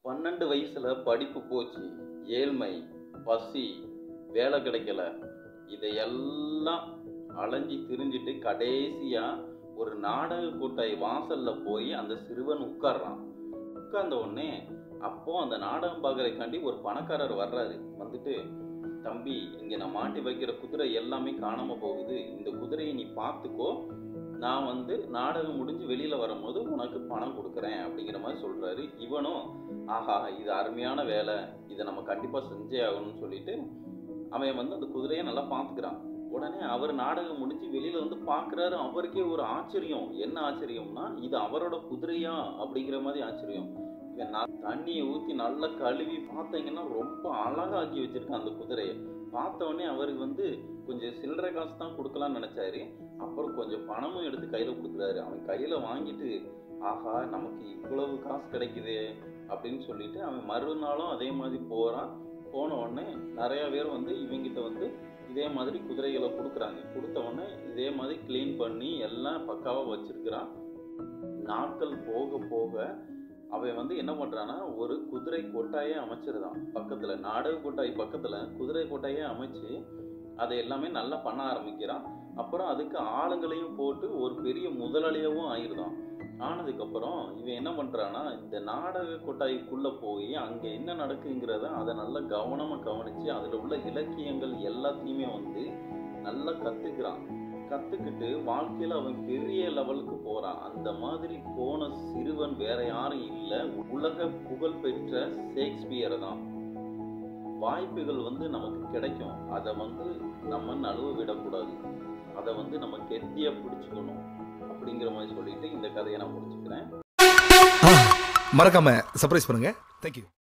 12 வயசுல படிப்பு போச்சு, ஏழ்மை, பசி, வேலை கிடைக்கல, இதையெல்லாம் அலைஞ்சி திரிஞ்சிட்டு கடைசியா ஒரு நாடக கூட்டாய் வாசல்ல போய் அந்த சிறுவன் உட்கார்றான். உட்கார்ந்த உடனே அப்போ அந்த நாடகம் பார்க்கறதுக்காண்டி ஒரு பணக்காரர் வர்றாரு. வந்துட்டு, தம்பி, இங்க நான் மாட்டி வைக்கிற குதிரை எல்லாமே காணாம போகுது, இந்த குதிரையை நீ பார்த்துக்கோ, நான் நாடகம் முடிஞ்சு வெளியில வரும்போது உனக்கு பணம் கொடுக்குறேன் அப்படிங்கிற மாதிரி சொல்றாரு. இவனும், ஆஹா, இது அருமையான வேலை, இதை நம்ம கண்டிப்பா செஞ்சே ஆகணும்னு சொல்லிட்டு அவன் அந்த குதிரையை நல்லா பார்த்துக்கிறான். உடனே அவர் நாடகம் முடிஞ்சு வெளியில பார்க்குறாரு. அவருக்கே ஒரு ஆச்சரியம். என்ன ஆச்சரியம்னா, இது அவரோட குதிரையா அப்படிங்கிற மாதிரி ஆச்சரியம். இவன் தண்ணியை ஊற்றி நல்லா கழுவி பார்த்தீங்கன்னா ரொம்ப அழகாக்கி வச்சிருக்கான் அந்த குதிரையை. பார்த்தவொடனே அவருக்கு கொஞ்சம் சில்லறை காசு தான் கொடுக்கலான்னு நினைச்சாரு. அப்புறம் கொஞ்சம் பணமும் எடுத்து கையில் கொடுக்குறாரு. அவன் கையில் வாங்கிட்டு, ஆஹா, நமக்கு இவ்வளவு காசு கிடைக்குது அப்படின்னு சொல்லிட்டு அவன் மறுநாளும் அதே மாதிரி போகிறான். போன உடனே நிறையா பேர் இவங்கிட்ட இதே மாதிரி குதிரைகளை கொடுக்குறாங்க. கொடுத்த உடனே இதே மாதிரி க்ளீன் பண்ணி எல்லாம் பக்காவாக வச்சிருக்கிறான். நாட்கள் போக போக அவன் என்ன பண்ணுறான்னா, ஒரு குதிரை கொட்டாயே அமைச்சிருந்தான் பக்கத்தில், நாடக கொட்டாய் பக்கத்தில் குதிரை கொட்டாயே அமைச்சு அதை எல்லாமே நல்லா பண்ண ஆரம்பிக்கிறான். அப்புறம் அதுக்கு ஆளுங்களையும் போட்டு ஒரு பெரிய முதலாளியாகவும் ஆயிருந்தான். ஆனதுக்கப்புறம் இவன் என்ன பண்ணுறான்னா, இந்த நாடக கொட்டாய்க்குள்ளே போய் அங்கே என்ன நடக்குங்கிறத அதை நல்லா கவனமாக கவனித்து அதில் உள்ள இலக்கியங்கள் எல்லாத்தையுமே நல்லா கற்றுக்கிறான். கற்றுக்கிட்டு வாழ்க்கையில் அவன் பெரிய லெவலுக்கு போகிறான். அந்த மாதிரி போன சிறுவன் வேற யாரும் இல்லை, உலக புகழ்பெற்ற ஷேக்ஸ்பியர் தான். வாய்ப்புகள் நமக்கு கிடைக்கும், அதை நம்ம நழுவ விடக்கூடாது, அதை நம்ம கெட்டியாக பிடிச்சிக்கணும் அப்படிங்கிற மாதிரி சொல்லிட்டு இந்த கதையை நான் முடிச்சுக்கிறேன். மறக்காம சர்ப்ரைஸ் பண்ணுங்க. தேங்க்யூ.